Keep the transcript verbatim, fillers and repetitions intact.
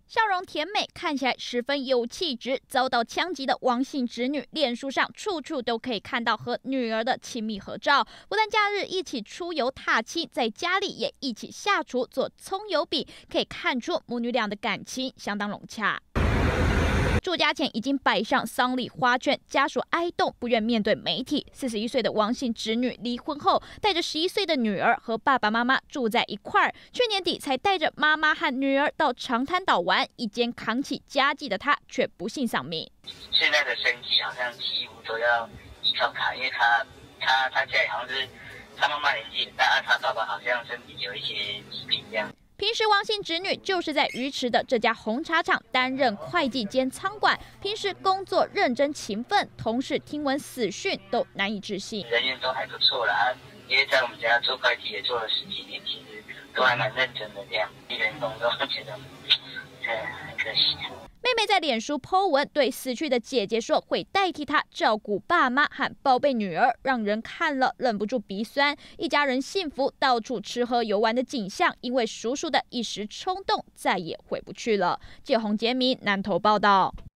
笑容甜美，看起来十分有气质。遭到枪击的王姓侄女，脸书上处处都可以看到和女儿的亲密合照。不但假日一起出游踏青，在家里也一起下厨做葱油饼，可以看出母女俩的感情相当融洽。住家前已经摆上丧礼花圈，家属哀动，不愿面对媒体。四十一岁的王姓侄女离婚后，带着十一岁的女儿和爸爸妈妈住在一块儿。去年底才带着妈妈和女儿到长滩岛玩，一肩扛起家计的她却不幸丧命。 现在的生计好像几乎都要依靠他，因为他他他家里好像是他妈妈年纪很大，他爸爸好像身体有一些疾病这样。 平时王姓侄女就是在鱼池的这家红茶厂担任会计兼仓管，平时工作认真勤奋，同事听闻死讯都难以置信。 人缘都还不错啦，因为在我们家做会计也做了十几年，其实都还蛮认真的这样，员工都觉得呃很可惜。 妹妹在脸书 po 文，对死去的姐姐说会代替她照顾爸妈和宝贝女儿，让人看了忍不住鼻酸。一家人幸福，到处吃喝游玩的景象，因为叔叔的一时冲动，再也回不去了。借洪杰明南投报道。